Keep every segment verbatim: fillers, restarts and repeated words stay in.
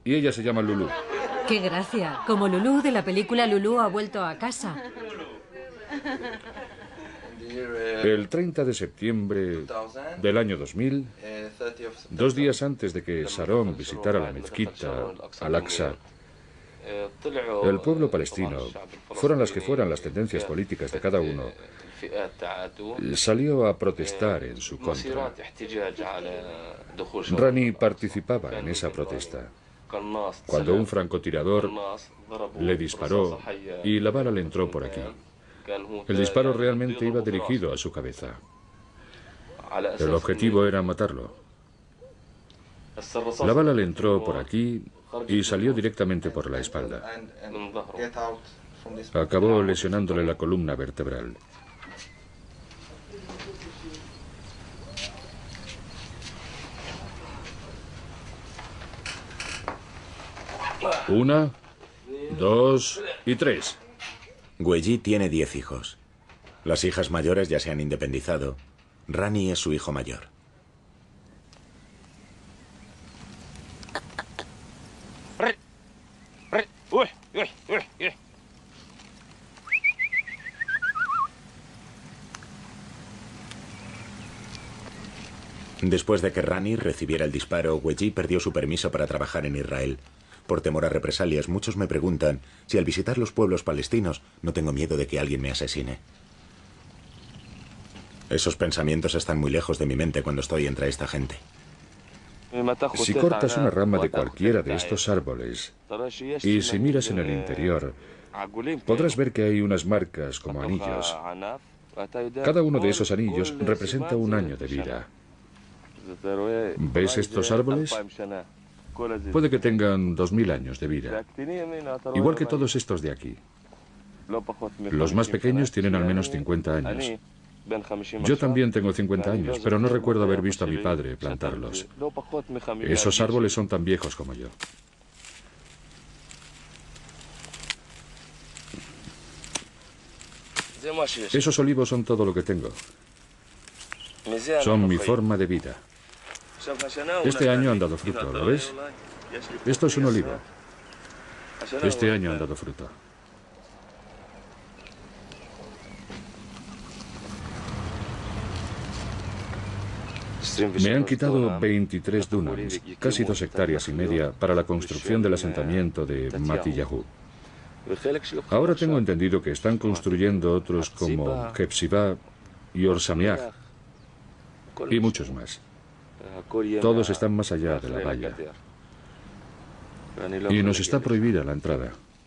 y ella se llama Lulú. ¡Qué gracia! Como Lulú de la película Lulú ha vuelto a casa. El treinta de septiembre del año dos mil, dos días antes de que Sharon visitara la mezquita Al-Aqsa, el pueblo palestino, fueran las que fueran las tendencias políticas de cada uno, salió a protestar en su contra. Rani participaba en esa protesta cuando un francotirador le disparó y la bala le entró por aquí. El disparo realmente iba dirigido a su cabeza. El objetivo era matarlo. La bala le entró por aquí y salió directamente por la espalda. Acabó lesionándole la columna vertebral. Una, dos y tres. Gueji tiene diez hijos. Las hijas mayores ya se han independizado. Rani es su hijo mayor. Después de que Rani recibiera el disparo, Gueji perdió su permiso para trabajar en Israel. Por temor a represalias, muchos me preguntan si al visitar los pueblos palestinos no tengo miedo de que alguien me asesine. Esos pensamientos están muy lejos de mi mente cuando estoy entre esta gente. Si cortas una rama de cualquiera de estos árboles y si miras en el interior, podrás ver que hay unas marcas como anillos. Cada uno de esos anillos representa un año de vida. ¿Ves estos árboles? Puede que tengan dos mil años de vida, igual que todos estos de aquí. Los más pequeños tienen al menos cincuenta años. Yo también tengo cincuenta años, pero no recuerdo haber visto a mi padre plantarlos. Esos árboles son tan viejos como yo. Esos olivos son todo lo que tengo. Son mi forma de vida. Este año han dado fruto, ¿lo ves? Esto es un olivo. Este año han dado fruto. Me han quitado veintitrés dunams, casi dos hectáreas y media, para la construcción del asentamiento de Matiyahu. Ahora tengo entendido que están construyendo otros como Hepzibah y Orsamiach y muchos más. Todos están más allá de la valla. Y nos está prohibida la entrada.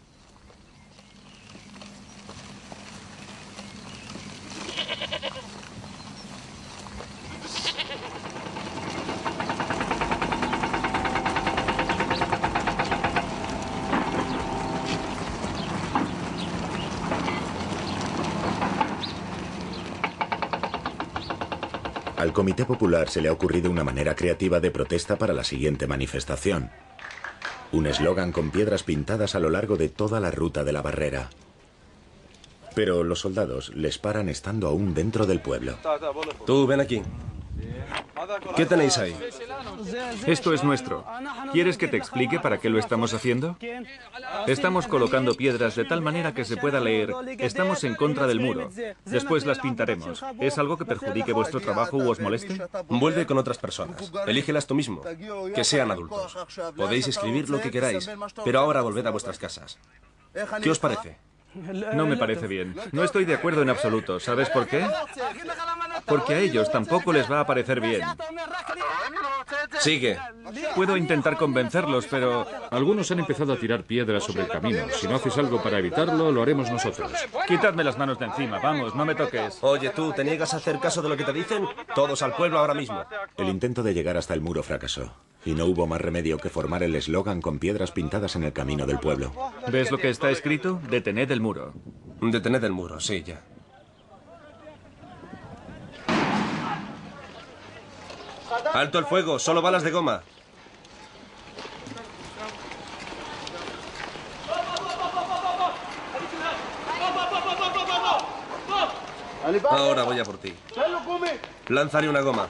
Al Comité Popular se le ha ocurrido una manera creativa de protesta para la siguiente manifestación. Un eslogan con piedras pintadas a lo largo de toda la ruta de la barrera. Pero los soldados les paran estando aún dentro del pueblo. Tú, ven aquí. ¿Qué tenéis ahí? Esto es nuestro. ¿Quieres que te explique para qué lo estamos haciendo? Estamos colocando piedras de tal manera que se pueda leer: estamos en contra del muro. Después las pintaremos. ¿Es algo que perjudique vuestro trabajo u os moleste? Vuelve con otras personas. Elígelas tú mismo. Que sean adultos. Podéis escribir lo que queráis, pero ahora volved a vuestras casas. ¿Qué os parece? No me parece bien. No estoy de acuerdo en absoluto. ¿Sabes por qué? Porque a ellos tampoco les va a parecer bien. Sigue. Puedo intentar convencerlos, pero... Algunos han empezado a tirar piedras sobre el camino. Si no haces algo para evitarlo, lo haremos nosotros. Quitadme las manos de encima, vamos, no me toques. Oye, tú, ¿te niegas a hacer caso de lo que te dicen? Todos al pueblo ahora mismo. El intento de llegar hasta el muro fracasó. Y no hubo más remedio que formar el eslogan con piedras pintadas en el camino del pueblo. ¿Ves lo que está escrito? Detened el muro. Detened el muro, sí, ya. ¡Alto el fuego! ¡Solo balas de goma! Ahora voy a por ti. Lánzale una goma.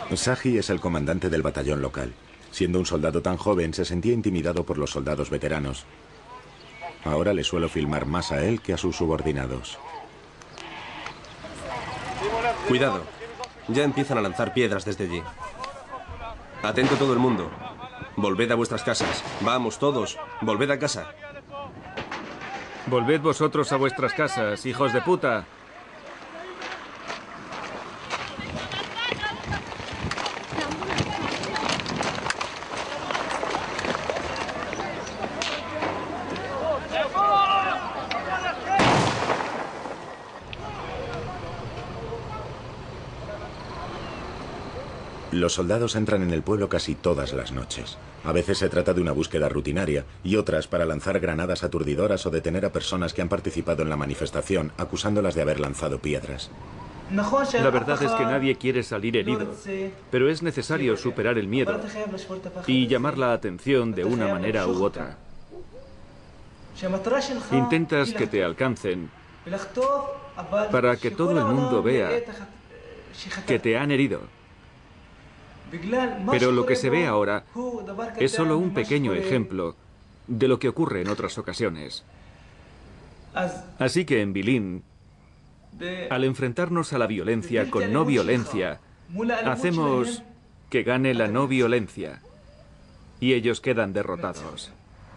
Saji es el comandante del batallón local. Siendo un soldado tan joven, se sentía intimidado por los soldados veteranos. Ahora le suelo filmar más a él que a sus subordinados. Cuidado. Ya empiezan a lanzar piedras desde allí. Atento todo el mundo. Volved a vuestras casas. Vamos todos. Volved a casa. Volved vosotros a vuestras casas, hijos de puta. Los soldados entran en el pueblo casi todas las noches. A veces se trata de una búsqueda rutinaria y otras para lanzar granadas aturdidoras o detener a personas que han participado en la manifestación, acusándolas de haber lanzado piedras. La verdad es que nadie quiere salir herido, pero es necesario superar el miedo y llamar la atención de una manera u otra. Intentas que te alcancen para que todo el mundo vea que te han herido. Pero lo que se ve ahora es solo un pequeño ejemplo de lo que ocurre en otras ocasiones. Así que en Bilin, al enfrentarnos a la violencia con no violencia, hacemos que gane la no violencia y ellos quedan derrotados.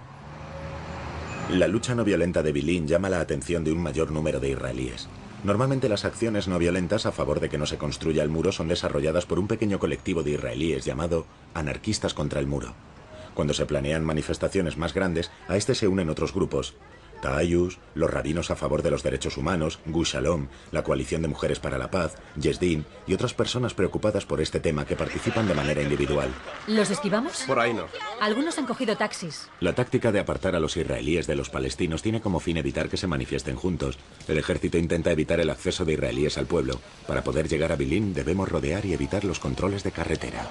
La lucha no violenta de Bilin llama la atención de un mayor número de israelíes. Normalmente las acciones no violentas a favor de que no se construya el muro son desarrolladas por un pequeño colectivo de israelíes llamado Anarquistas contra el Muro. Cuando se planean manifestaciones más grandes, a este se unen otros grupos. Ta'ayus, los rabinos a favor de los derechos humanos, Gush Shalom, la Coalición de Mujeres para la Paz, Yesdin y otras personas preocupadas por este tema que participan de manera individual. ¿Los esquivamos? Por ahí no. Algunos han cogido taxis. La táctica de apartar a los israelíes de los palestinos tiene como fin evitar que se manifiesten juntos. El ejército intenta evitar el acceso de israelíes al pueblo. Para poder llegar a Bilin debemos rodear y evitar los controles de carretera.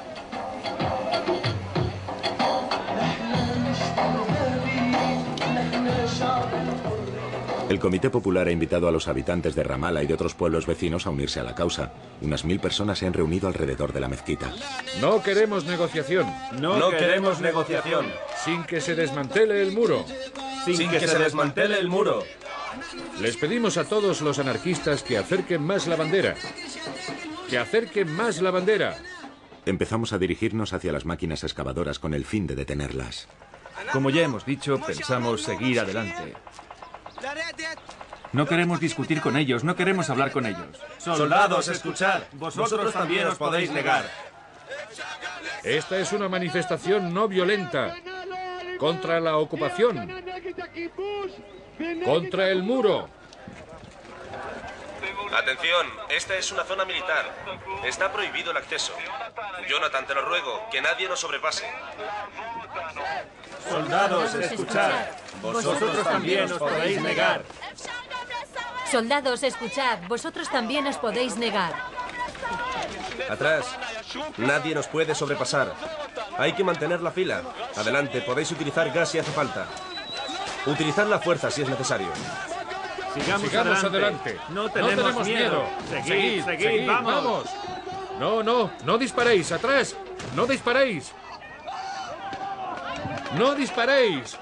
El Comité Popular ha invitado a los habitantes de Ramallah y de otros pueblos vecinos a unirse a la causa. Unas mil personas se han reunido alrededor de la mezquita. No queremos negociación. No, no queremos negociación. Sin que se desmantele el muro. Sin, Sin que, que se desmantele el muro. Les pedimos a todos los anarquistas que acerquen más la bandera. Que acerquen más la bandera. Empezamos a dirigirnos hacia las máquinas excavadoras con el fin de detenerlas. Como ya hemos dicho, pensamos seguir adelante. No queremos discutir con ellos, no queremos hablar con ellos. Soldados, escuchad, vosotros también os podéis negar. Esta es una manifestación no violenta contra la ocupación, contra el muro. Atención, esta es una zona militar. Está prohibido el acceso. Jonathan, te lo ruego, que nadie nos sobrepase. Soldados, escuchad. Vosotros también os podéis negar. Soldados, escuchad. Vosotros también os podéis negar. Atrás. Nadie nos puede sobrepasar. Hay que mantener la fila. Adelante, podéis utilizar gas si hace falta. Utilizad la fuerza si es necesario. Sigamos, Sigamos adelante. adelante. No tenemos, no tenemos miedo. miedo. Seguid, seguid, seguid, vamos. vamos. No, no, no disparéis. Atrás. No disparéis. ¡No disparéis!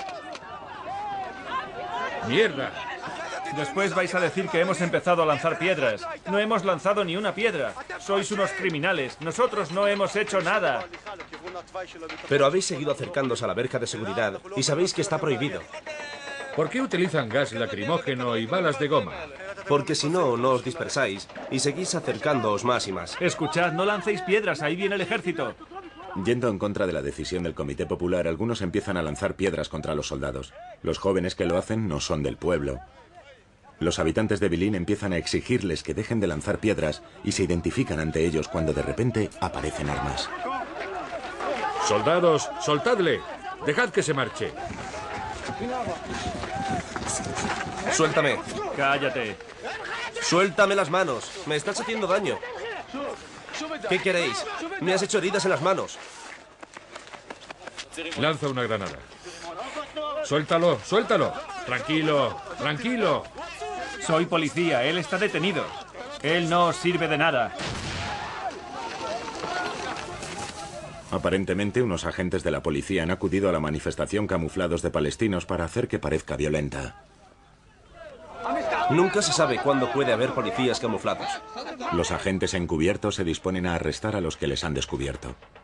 ¡Mierda! Después vais a decir que hemos empezado a lanzar piedras. No hemos lanzado ni una piedra. Sois unos criminales. Nosotros no hemos hecho nada. Pero habéis seguido acercándoos a la verja de seguridad y sabéis que está prohibido. ¿Por qué utilizan gas lacrimógeno y balas de goma? Porque si no, no os dispersáis y seguís acercándoos más y más. Escuchad, no lancéis piedras. Ahí viene el ejército. Yendo en contra de la decisión del Comité Popular, algunos empiezan a lanzar piedras contra los soldados. Los jóvenes que lo hacen no son del pueblo. Los habitantes de Bilin empiezan a exigirles que dejen de lanzar piedras y se identifican ante ellos cuando de repente aparecen armas. Soldados, soltadle. Dejad que se marche. Suéltame. Cállate. Suéltame las manos. Me estás haciendo daño. ¿Qué queréis? Me has hecho heridas en las manos. Lanza una granada. Suéltalo, suéltalo. Tranquilo, tranquilo. Soy policía, él está detenido. Él no os sirve de nada. Aparentemente, unos agentes de la policía han acudido a la manifestación camuflados de palestinos para hacer que parezca violenta. Nunca se sabe cuándo puede haber policías camuflados. Los agentes encubiertos se disponen a arrestar a los que les han descubierto.